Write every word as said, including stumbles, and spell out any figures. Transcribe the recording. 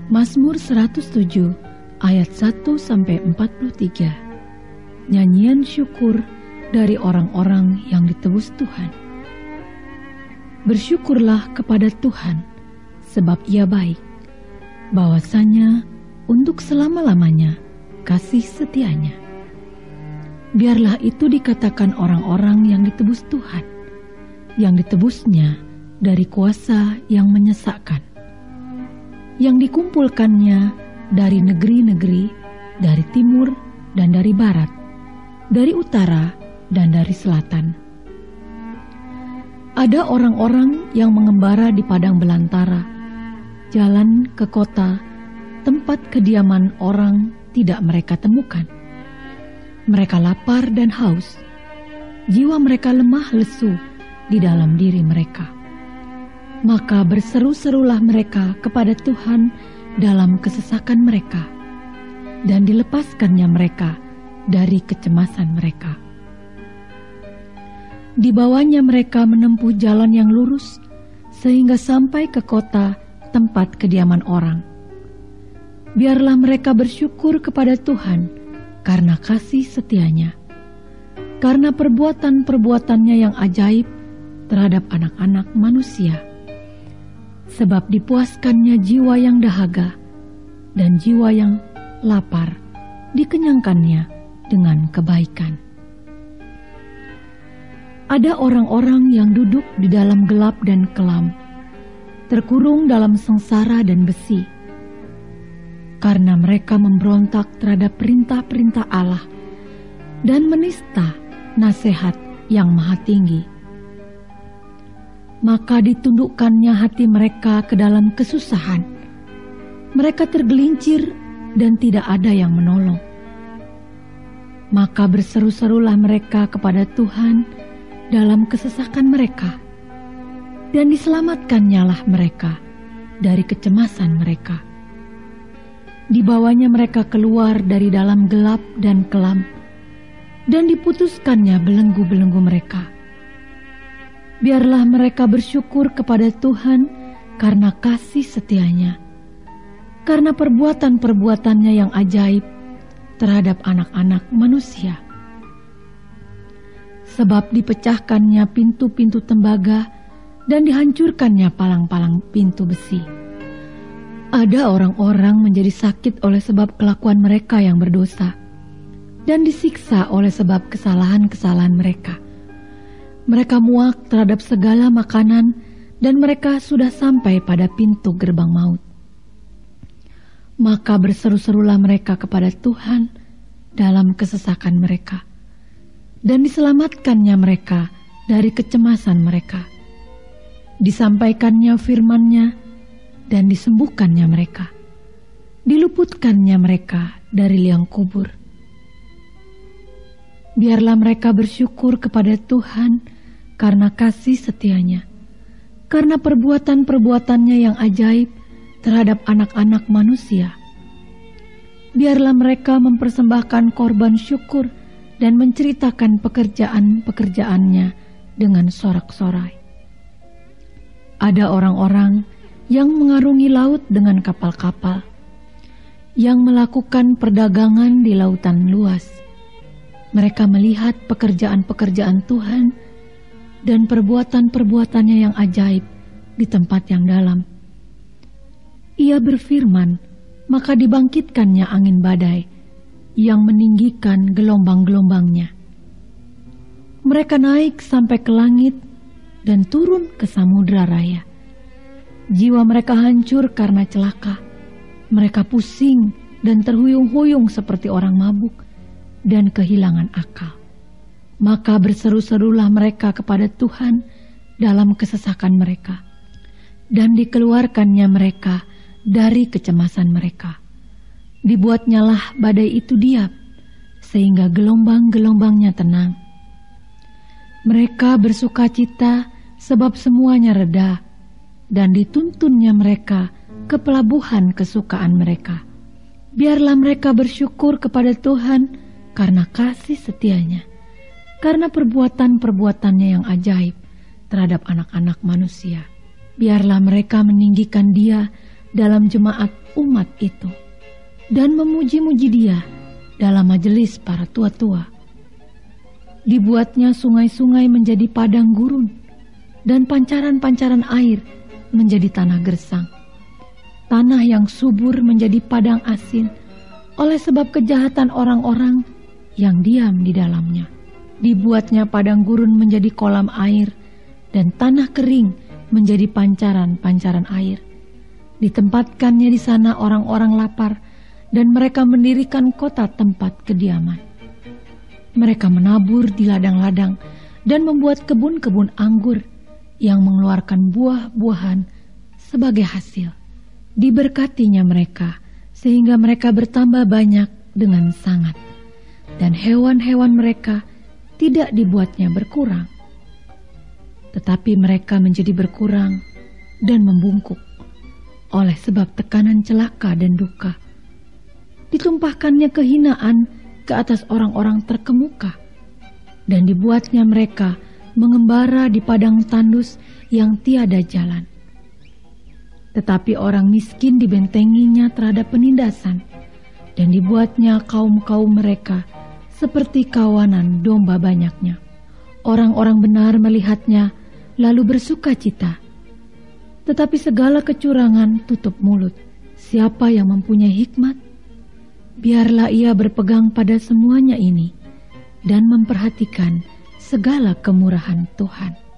Mazmur seratus tujuh ayat satu sampai empat puluh tiga. Nyanyian syukur dari orang-orang yang ditebus Tuhan. Bersyukurlah kepada Tuhan, sebab Ia baik, bahwasanya untuk selama-lamanya kasih setianya. Biarlah itu dikatakan orang-orang yang ditebus Tuhan, yang ditebusnya dari kuasa yang menyesakkan, yang dikumpulkannya dari negeri-negeri, dari timur dan dari barat, dari utara dan dari selatan. Ada orang-orang yang mengembara di padang belantara, jalan ke kota, tempat kediaman orang tidak mereka temukan. Mereka lapar dan haus, jiwa mereka lemah lesu di dalam diri mereka. Maka berseru-serulah mereka kepada Tuhan dalam kesesakan mereka, dan dilepaskannya mereka dari kecemasan mereka. Dibawanya mereka menempuh jalan yang lurus, sehingga sampai ke kota tempat kediaman orang. Biarlah mereka bersyukur kepada Tuhan karena kasih setianya, karena perbuatan-perbuatannya yang ajaib terhadap anak-anak manusia. Sebab dipuaskannya jiwa yang dahaga, dan jiwa yang lapar dikenyangkannya dengan kebaikan. Ada orang-orang yang duduk di dalam gelap dan kelam, terkurung dalam sengsara dan besi, karena mereka memberontak terhadap perintah-perintah Allah dan menista nasihat yang maha tinggi. Maka ditundukkannya hati mereka ke dalam kesusahan. Mereka tergelincir dan tidak ada yang menolong. Maka berseru-serulah mereka kepada Tuhan dalam kesesakan mereka, dan diselamatkannya mereka dari kecemasan mereka. Dibawanya mereka keluar dari dalam gelap dan kelam, dan diputuskannya belenggu-belenggu mereka. Biarlah mereka bersyukur kepada Tuhan karena kasih setianya, karena perbuatan-perbuatannya yang ajaib terhadap anak-anak manusia. Sebab dipecahkannya pintu-pintu tembaga dan dihancurkannya palang-palang pintu besi. Ada orang-orang menjadi sakit oleh sebab kelakuan mereka yang berdosa, dan disiksa oleh sebab kesalahan-kesalahan mereka. Mereka muak terhadap segala makanan, dan mereka sudah sampai pada pintu gerbang maut. Maka berseru-serulah mereka kepada Tuhan dalam kesesakan mereka, dan diselamatkannya mereka dari kecemasan mereka. Disampaikannya firman-Nya, dan disembuhkannya mereka. Diluputkannya mereka dari liang kubur. Biarlah mereka bersyukur kepada Tuhan karena kasih setianya, karena perbuatan-perbuatannya yang ajaib terhadap anak-anak manusia. Biarlah mereka mempersembahkan korban syukur dan menceritakan pekerjaan-pekerjaannya dengan sorak-sorai. Ada orang-orang yang mengarungi laut dengan kapal-kapal, yang melakukan perdagangan di lautan luas. Mereka melihat pekerjaan-pekerjaan Tuhan dan perbuatan-perbuatannya yang ajaib di tempat yang dalam. Ia berfirman, maka dibangkitkannya angin badai yang meninggikan gelombang-gelombangnya. Mereka naik sampai ke langit dan turun ke samudra raya. Jiwa mereka hancur karena celaka. Mereka pusing dan terhuyung-huyung seperti orang mabuk dan kehilangan akal. Maka berseru-serulah mereka kepada Tuhan dalam kesesakan mereka, dan dikeluarkannya mereka dari kecemasan mereka. Dibuatnyalah badai itu diam, sehingga gelombang-gelombangnya tenang. Mereka bersukacita sebab semuanya reda, dan dituntunnya mereka ke pelabuhan kesukaan mereka. Biarlah mereka bersyukur kepada Tuhan karena kasih setianya, karena perbuatan-perbuatannya yang ajaib terhadap anak-anak manusia. Biarlah mereka meninggikan Dia dalam jemaat umat itu dan memuji-muji Dia dalam majelis para tua-tua. Dibuatnya sungai-sungai menjadi padang gurun dan pancaran-pancaran air menjadi tanah gersang. Tanah yang subur menjadi padang asin oleh sebab kejahatan orang-orang yang diam di dalamnya. Dibuatnya padang gurun menjadi kolam air dan tanah kering menjadi pancaran-pancaran air. Ditempatkannya di sana orang-orang lapar dan mereka mendirikan kota tempat kediaman. Mereka menabur di ladang-ladang dan membuat kebun-kebun anggur yang mengeluarkan buah-buahan sebagai hasil. Diberkatinya mereka sehingga mereka bertambah banyak dengan sangat, dan hewan-hewan mereka tidak dibuatnya berkurang. Tetapi mereka menjadi berkurang dan membungkuk oleh sebab tekanan celaka dan duka. Ditumpahkannya kehinaan ke atas orang-orang terkemuka, dan dibuatnya mereka mengembara di padang tandus yang tiada jalan. Tetapi orang miskin dibentenginya terhadap penindasan, dan dibuatnya kaum-kaum mereka seperti kawanan domba banyaknya. Orang-orang benar melihatnya lalu bersuka cita. Tetapi segala kecurangan tutup mulut. Siapa yang mempunyai hikmat? Biarlah ia berpegang pada semuanya ini dan memperhatikan segala kemurahan Tuhan.